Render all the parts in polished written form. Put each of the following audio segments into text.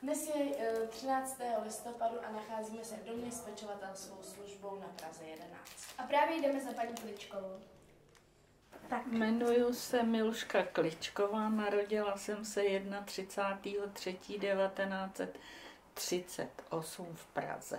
Dnes je 13. listopadu a nacházíme se v domě s pečovatelskou službou na Praze 11. A právě jdeme za paní Kličkovou. Tak. Jmenuji se Miluška Kličková, narodila jsem se 31.3.1938 v Praze.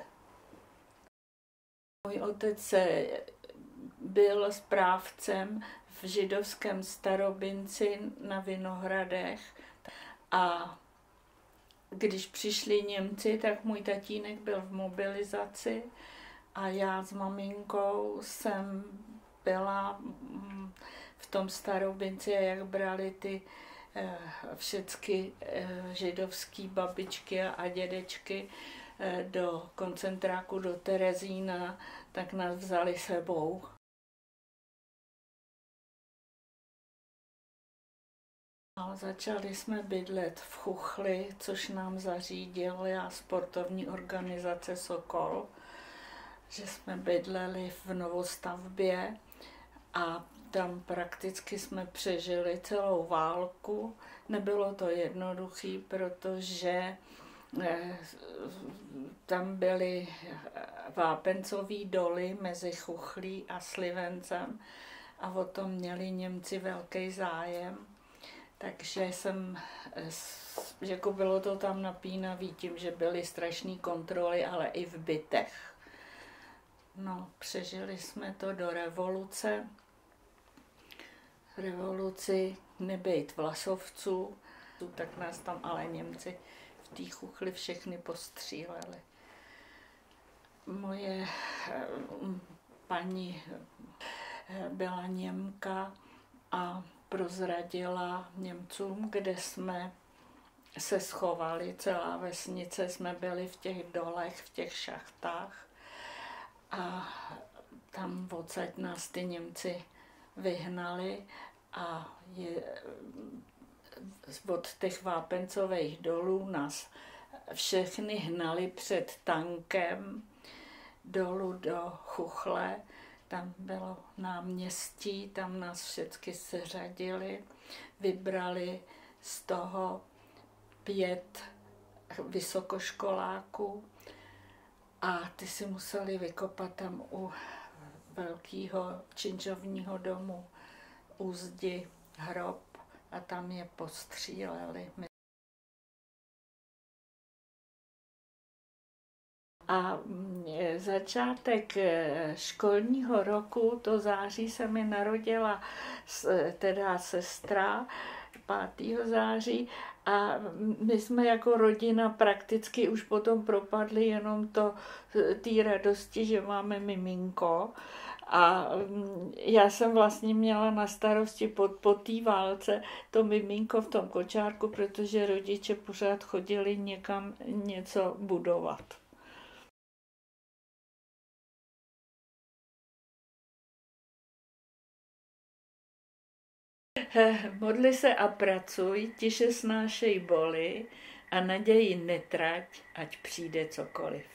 Můj otec byl správcem v židovském Starobinci na Vinohradech a když přišli Němci, tak můj tatínek byl v mobilizaci a já s maminkou jsem byla v tom Starobinci a jak brali ty všechny židovský babičky a dědečky do koncentráku do Terezína, tak nás vzali sebou. A začali jsme bydlet v Chuchli, což nám zařídila sportovní organizace Sokol, že jsme bydleli v novostavbě a tam prakticky jsme přežili celou válku. Nebylo to jednoduché, protože tam byly vápencové doly mezi Chuchlí a Slivencem a o tom měli Němci velký zájem. Takže jako bylo to tam napínavý tím, že byly strašné kontroly, ale i v bytech. No, přežili jsme to do revoluce. V revoluci nebejt vlasovců, tak nás tam ale Němci v té Chuchli všechny postříleli. Moje paní byla Němka a prozradila Němcům, kde jsme se schovali. Celá vesnice jsme byli v těch dolech, v těch šachtách a tam odsaď nás ty Němci vyhnali a od těch vápencových dolů nás všechny hnali před tankem dolů do Chuchle. Tam bylo náměstí, tam nás všechny seřadili, vybrali z toho 5 vysokoškoláků a ty si museli vykopat tam u velkého činžovního domu u zdi hrob a tam je postříleli. A začátek školního roku, to září, se mi narodila teda sestra 5. září a my jsme jako rodina prakticky už potom propadli jenom té radosti, že máme miminko. A já jsem vlastně měla na starosti po té válce to miminko v tom kočárku, protože rodiče pořád chodili někam něco budovat. Modli se a pracuj, tiše snášej boli a naději netrať, ať přijde cokoliv.